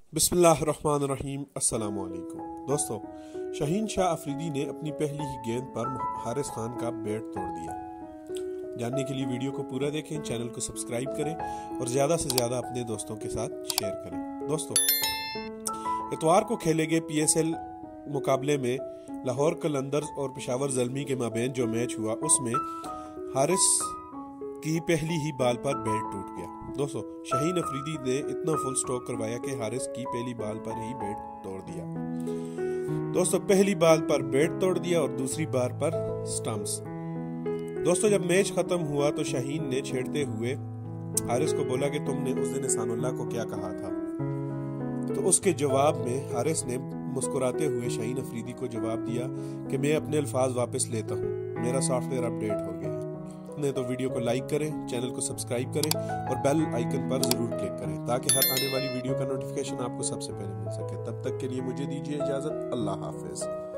बिस्मिल्लाहिर्रहमानिर्रहीम। अस्सलामु अलैकुम दोस्तों, शाहीन शाह अफरीदी ने अपनी पहली ही गेंद पर हारिस खान का बैट तोड़ दिया। जानने के लिए वीडियो को पूरा देखें, चैनल को सब्सक्राइब करें और ज़्यादा से ज़्यादा अपने दोस्तों के साथ शेयर करें। दोस्तों, इतवार को खेले गए PSL मुकाबले में लाहौर कलंदर्स और पेशावर ज़ल्मी के माबैन जो मैच हुआ, उसमें हारिस की पहली ही बाल पर बैट टूट गया। दोस्तों, शाहीन अफरीदी ने इतना फुल स्ट्रोक करवाया कि हारिस की पहली बाल पर ही बैट तोड़ दिया। दोस्तों, पहली बाल पर बैट तोड़ दिया और दूसरी बार पर स्टंप्स। दोस्तों, जब मैच खत्म हुआ तो शाहीन ने छेड़ते हुए हारिस को बोला कि तुमने उस दिन एहसानुल्लाह को क्या कहा था। तो उसके जवाब में हारिस ने मुस्कुराते हुए शाहीन अफरीदी को जवाब दिया कि मैं अपने अल्फाज वापस लेता हूँ, मेरा सॉफ्टवेयर अपडेट हो गया है। तो वीडियो को लाइक करें, चैनल को सब्सक्राइब करें और बेल आइकन पर जरूर क्लिक करें ताकि हर आने वाली वीडियो का नोटिफिकेशन आपको सबसे पहले मिल सके। तब तक के लिए मुझे दीजिए इजाजत। अल्लाह हाफिज।